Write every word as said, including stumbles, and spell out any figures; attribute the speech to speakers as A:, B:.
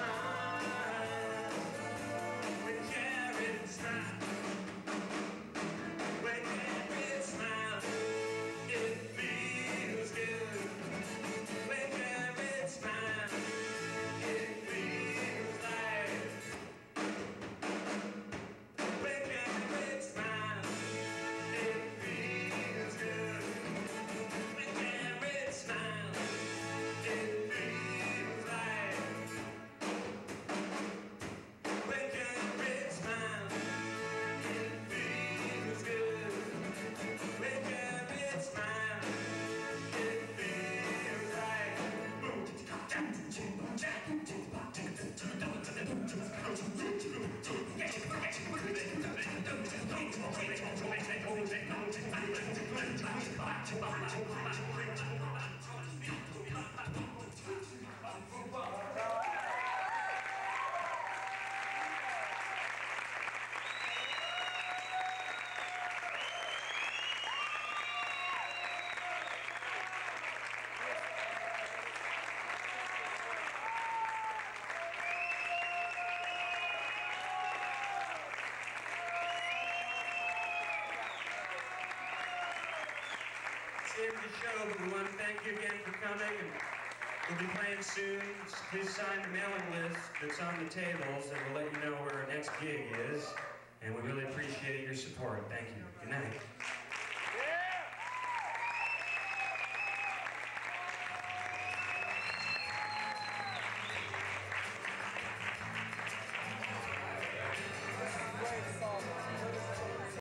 A: smile. When Jared smiles, when Jared smiles, it feels good. When Jared smiles, it feels like. When Jared smiles, it feels good. When Jared smiles, it feels like. When Jared smiles, it feels good. When Jared smiles, it feels right. It's the end of the show, but we want to thank you again for coming, and we'll be playing soon. Please sign the mailing list that's on the tables, and we'll let you know where our next gig is, and we really appreciate your support. Thank you. Good night.